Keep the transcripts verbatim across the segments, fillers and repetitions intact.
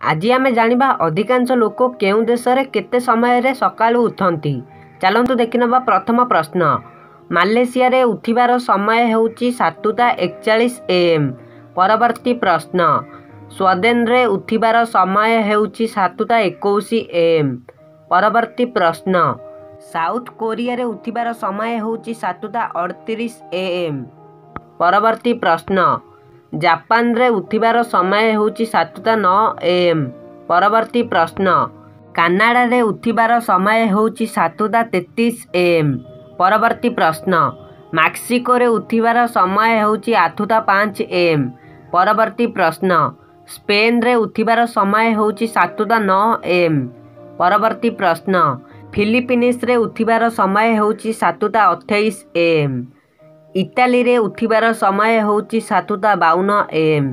आज आमे जानिबा अधिकांश लोक केउं देश रे केते समय रे सकाळु उठंती। चलंतु देखिनबा प्रथम प्रश्न। मालयेशिया रे उठिबार समय हेउची सातुटा एकचालीस एएम। परवर्ती प्रश्न। स्वीडेन रे उठिबार समय हेउची सातुटा इक्कीस एएम। परवर्ती प्रश्न। साउथ कोरिया रे उठिबार समय हेउची सातुटा अड़तीस एएम। परवर्ती प्रश्न। जापान रे उठिबार समय हेउची सातुटा नौ एएम। परवर्ती प्रश्न। कनाडा रे उठिबार समय हेउची सातुटा तैंतीस एएम। परवर्ती प्रश्न। मैक्सिको रे उठिबार समय हेउची आठुटा पाँच एएम। परवर्ती प्रश्न। स्पेन रे उठिबार समय हेउची सातुटा नौ एएम। परवर्ती प्रश्न। फिलिपिन्स रे उठिबार समय हेउची सातुटा अट्ठाईस एएम। इटाली रे उठिबार समय हेउची सातुटा बावन एएम।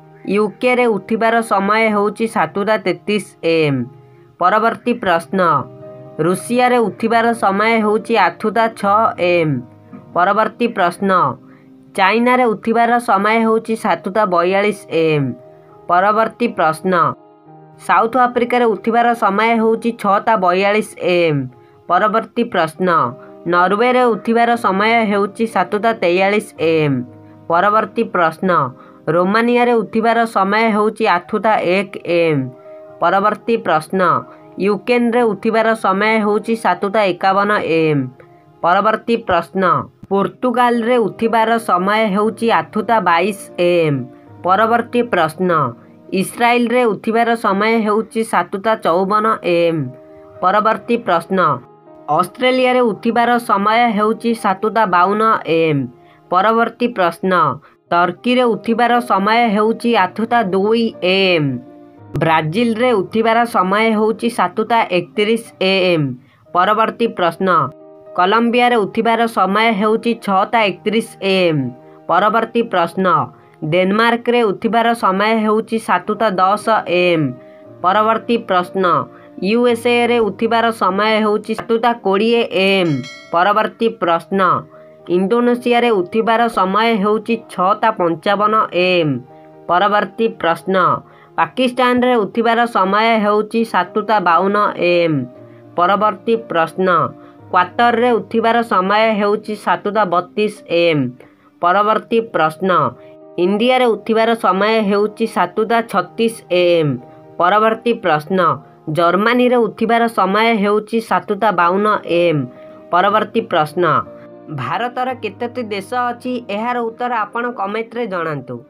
यूके रे उठिबार समय हेउची सातुटा तैंतीस एएम। परवर्ती प्रश्न। रूसिया रे उठिबार समय हेउची आठुटा छह एएम। परवर्ती प्रश्न। चाइना रे उठिबार समय हेउची सातुटा बयालीस एएम। परवर्ती प्रश्न। साउथ अफ्रीका रे उठिबार समय हेउची छटा बयालीस एएम। परवर्ती प्रश्न। नॉर्वे रे उठिबार समय हेउची सातुटा तेयालीस एएम। परवर्ती प्रश्न। रोमानिया रे उठिबार समय हेउची आठुटा एक एएम। परवर्ती प्रश्न। यूक्रेन रे उठिबार समय हेउची सातुटा इक्यावन एएम। परवर्ती प्रश्न। पोर्तुगाल रे उठिबार समय हेउची आठुटा बाईस एएम। परवर्ती प्रश्न। इस्राएल रे उठिबार समय हेउची सातुटा चौवन एएम। परवर्ती प्रश्न। ऑस्ट्रेलिया रे उठिबार समय हेउची सातुटा बावन एएम। परवर्ती प्रश्न। टर्की रे उठिबार समय हेउची आठुटा दुई एएम। ब्राजिल रे उठिबार समय हेउची सातुटा एकतीस एएम। परवर्ती प्रश्न। कोलंबिया रे उठिबार समय हेउची छटा एकतीस एएम। परवर्ती प्रश्न। डेनमार्क रे उठिबार समय हेउची सातुटा दस एएम। परवर्ती प्रश्न। यूएसए रे उठिबार समय हेउची सातुटा बीस एएम। परवर्ती प्रश्न। इंडोनेशिया रे उठिबार समय हेउची छटा पचपन एएम। परवर्ती प्रश्न। पाकिस्तान रे उठिबार समय हेउची सातुटा बावन एएम। परवर्ती प्रश्न। क्वार्टर रे उठिबार समय हेउची सातुटा बत्तीस एएम। परवर्ती प्रश्न। इंडिया रे उठिबार समय हेउची सातुटा छत्तीस एएम। परवर्ती प्रश्न। जर्मनी रे उठिबार समय हेउची सातुटा बावन एएम। परवर्ती प्रश्न। भारतर केतोटी देश अछि एहार उत्तर आपण कमेंट रे जणांतु।